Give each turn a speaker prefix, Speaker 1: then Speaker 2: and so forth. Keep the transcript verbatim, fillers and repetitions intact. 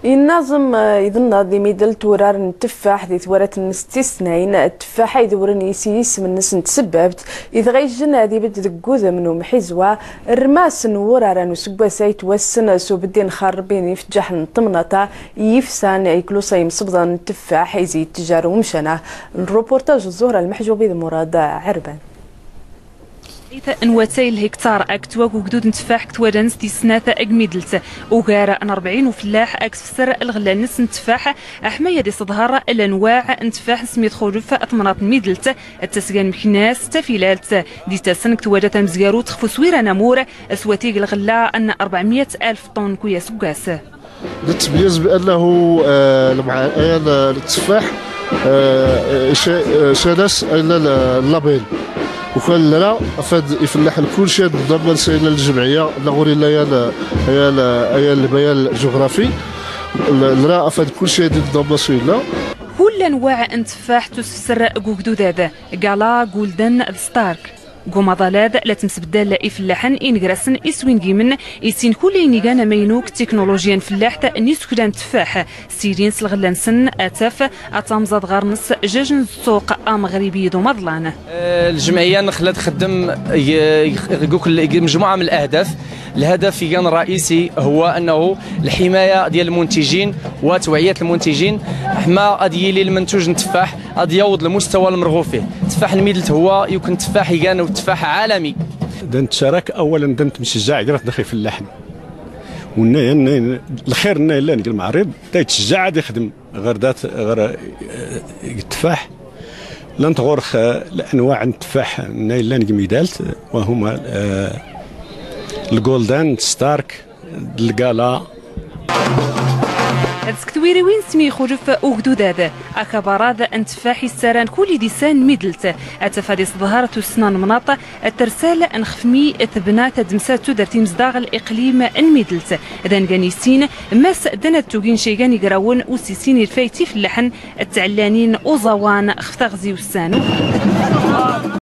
Speaker 1: ينظم يظن ذي ميدل تورار التفاح ذي ثورات الاستثنائيين التفاحة يدورن يسيس من الناس تسببت إذا غيجن هذه بدت جوذا منه محزوة الرماس نورار نسبة سيت والسنة سو بدين خاربين يفتح الطمنطة يفسان يكلوسا يمصبضا التفاح يزيد تجار ومشنا الروبورتاج الزهرة المحجوب بذ مراد عربان
Speaker 2: انواتي الهكتار اكتوا وجدود نتفاح كتوادنس دي سناثة اجميدلت وغارة ان أربعين وفلاح اكسفسر الغلانس نتفاح احمية دي صدهار الانواع نتفاح سميت خلوف اثمنات ميدلت التسجان مكناس تفيلالت دي تسن كتوادة تمزيارو تخفو سويرة نمور اسواتيق الغلا ان أربعمية الف طن كويا سكاس
Speaker 3: تتميز بانه التفاح شادس الى اللابيل وكان لا فاد يفلح كل شيء ضمن سينا الجمعيه نغوري لا يا يا البيان الجغرافي لا فاد كل شيء ضمن سينا
Speaker 2: كل انواع التفاح تسر جوجدوداد قالا جولدن ستارك قوم ضلاد لا تمس بدال لا يفلحن إنجرسن إسوين جيمن يسين كل إنجانا مينوك تكنولوجيا فلاحة نيسكدان تفاح سيرين سلغلانسن أتاف أتامزاد غارنس جاجن السوق مغربي دو مضلان.
Speaker 4: الجمعية نخلت تخدم مجموعة من الأهداف. الهدف كان الرئيسي هو أنه الحماية ديال المنتجين وتوعية المنتجين حما أديلي المنتوج التفاح أديوض المستوى المرغوب فيه. تفاح الميدلت هو يمكن تفاح يكان تفاح عالمي.
Speaker 5: دنت شارك أولا دنت مشجع يدير داخل في اللحن. والنا الخير إنه إلا نقول معرض تيتشجع عاد يخدم غير ذات غير التفاح لن تغرخ الأنواع التفاح إلا نقول ميدالت وهما الجولدن ستارك القالا
Speaker 2: تسكتويري وين سمي خلف أوجدود هذا أكبر انتفاح السران كل ديسان ميدلت أتفادي ظهرة السنان مناطة الترسال انخفمي ثبنات دمسات درتي مزداغ الإقليم الميدلت إذا نغانيسين ماس دنت توجين شيغان يقراون وسيسين الفايتي في اللحن التعلانين وزوان خفتغزي والسانو